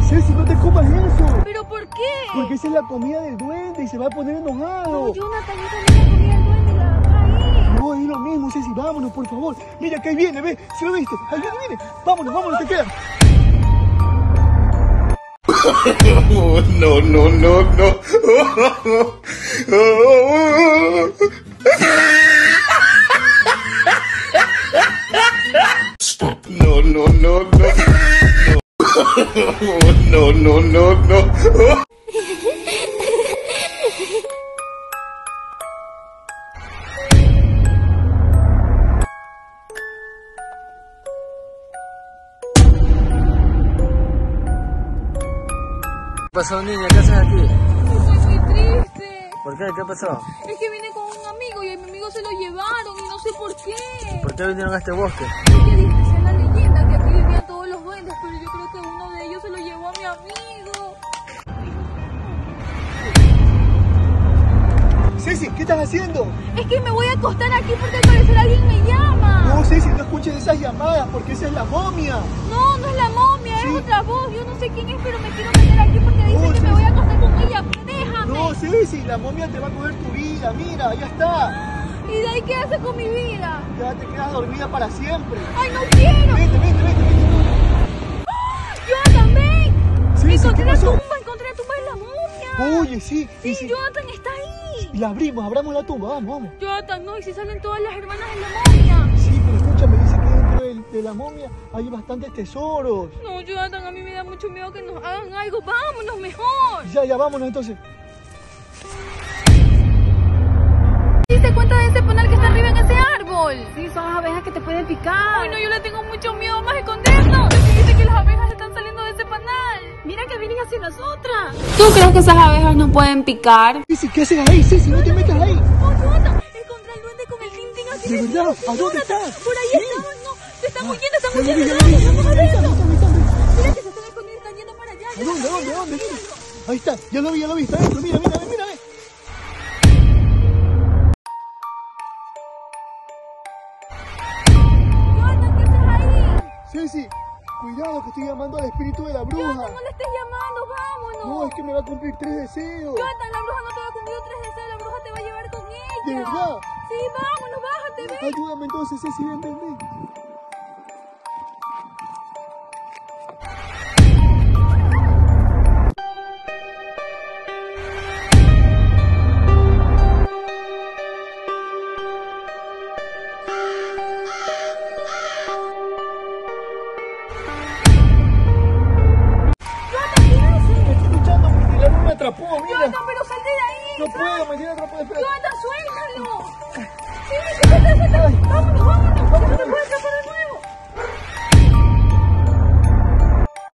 Ceci, no te comas eso. ¿Pero por qué? Porque esa es la comida del duende y se va a poner enojado. No, Jonathan, esa no es la comida del duende, la agarra ahí. No, es lo mismo, Ceci, vámonos, por favor. Mira que ahí viene, ve, ¿sí lo viste? Ahí viene. Vámonos, te quedas. No, no, no, no. Stop. No, no, no, no. No, no, no, no. ¿Qué pasó, niña? ¿Qué haces aquí? Estoy muy triste. ¿Por qué? ¿Qué pasó? Es que vine con un amigo y a mi amigo se lo llevaron y no sé por qué. ¿Por qué vinieron a este bosque? Es que dice la leyenda que aquí vivían todos los duendes, pero yo creo que uno de ellos se lo llevó a mi amigo. Ceci, ¿qué estás haciendo? Es que me voy a acostar aquí porque al parecer alguien me llama. No, Ceci, no escuches esas llamadas porque esa es la momia. No, no es la momia, Sí. es otra voz. Yo no sé quién es, pero me quiero meter aquí porque dice No, que sí, me voy a sí. acostar con ella. Déjame. No, Ceci, la momia te va a coger tu vida, mira, ya está. ¿Y de ahí qué hace con mi vida? Ya te quedas dormida para siempre. ¡Ay, no quiero! Vete. ¡Jonathan, ven! Ceci, Encontré ¿qué la pasó? tumba de la momia. Oye, sí. Sí, y si Jonathan está ahí. la abramos la tumba, vamos. Jonathan, no, y si salen todas las hermanas de la momia. Sí, pero escúchame, dice que dentro de la momia hay bastantes tesoros. No, Jonathan, a mí me da mucho miedo que nos hagan algo. Vámonos mejor. Ya, vámonos entonces. ¿Te diste cuenta de ese panal que está arriba en ese árbol? Sí, son las abejas que te pueden picar. Ay, no, yo le tengo mucho miedo. Vamos a escondernos. Es que dice que las abejas están saliendo de ese panal. Mira que vienen hacia nosotras. ¿Tú crees que esas abejas nos pueden picar? Ceci, ¿qué haces ahí? Ceci, no te metas ahí. No, Jonathan, encontré al duende con el tintín aquí. ¿De metido. verdad? ¿A dónde Jonathan, está? por ahí Sí. estamos. No, te están huyendo, están Ya lo vi, huyendo. ya lo vi. Vamos a Ahí está. Mira que se están escondiendo, están yendo para allá. ¿A dónde? Ahí está, ya lo vi, está adentro, mira. Jonathan, ¿qué haces ahí? Ceci, cuidado que estoy llamando al espíritu de la bruja. Jonathan, no le estés llamando, vámonos. No, es que me va a cumplir 3 deseos. Jonathan, la bruja no te va a cumplir 3 deseos, la bruja te va a llevar con ella. ¿De verdad? Sí, vámonos, bájate, ven. Ayúdame entonces, Ceci, ven. Jonathan, ¿qué haces? Estoy luchando porque la bruja me atrapó, mira. Jonathan, pero sal de ahí. No puedo, me tiene atrapado. Espera. Jonathan, suelta.